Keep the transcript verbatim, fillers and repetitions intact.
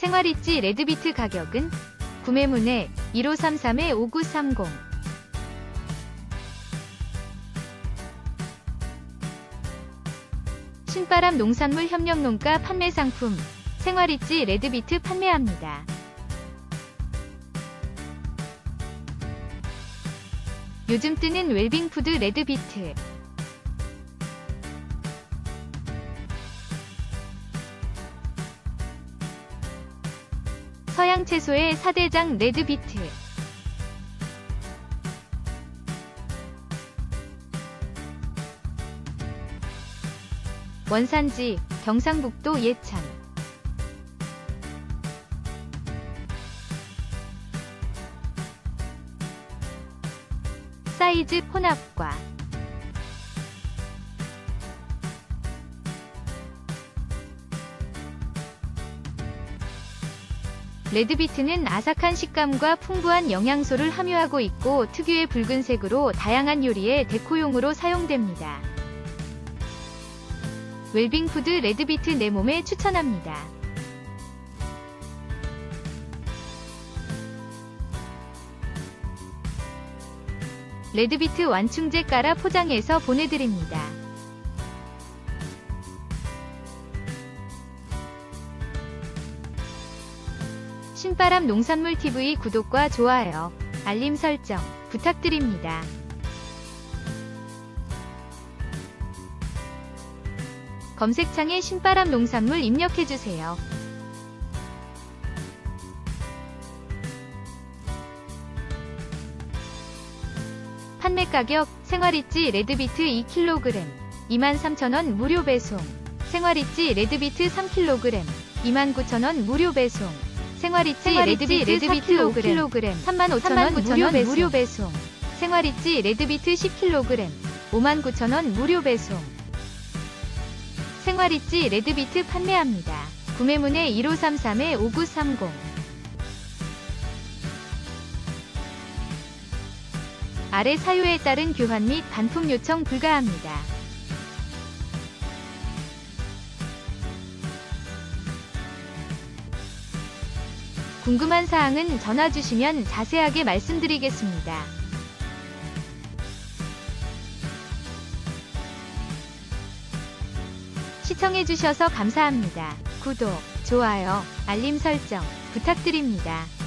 생활있지 레드비트 가격은 구매문의 일오삼삼 오구삼공. 신바람 농산물 협력농가 판매 상품 생활있지 레드비트 판매합니다. 요즘 뜨는 웰빙푸드 레드비트. 서양 채소의 사대장 레드비트. 원산지 경상북도 예천. 사이즈 혼합과 레드비트는 아삭한 식감과 풍부한 영양소를 함유하고 있고 특유의 붉은색으로 다양한 요리에 데코용으로 사용됩니다. 웰빙푸드 레드비트 내 몸에 추천합니다. 레드비트 완충제 깔아 포장해서 보내드립니다. 신바람 농산물티비 구독과 좋아요, 알림 설정 부탁드립니다. 검색창에 신바람 농산물 입력해주세요. 판매 가격 생활있지 레드비트 이 킬로그램 이만 삼천 원 무료 배송. 생활있지 레드비트 삼 킬로그램 이만 구천 원 무료 배송. 생활있지 레드비트 사 킬로그램 삼만 오천 원 무료 배송. 생활있지 레드비트 십 킬로그램 오만 구천 원 무료 배송. 생활있지 레드비트 판매합니다. 구매문의 일오삼삼 오구삼공. 아래 사유에 따른 교환 및 반품 요청 불가합니다. 궁금한 사항은 전화 주시면 자세하게 말씀드리겠습니다. 시청해주셔서 감사합니다. 구독, 좋아요, 알림 설정 부탁드립니다.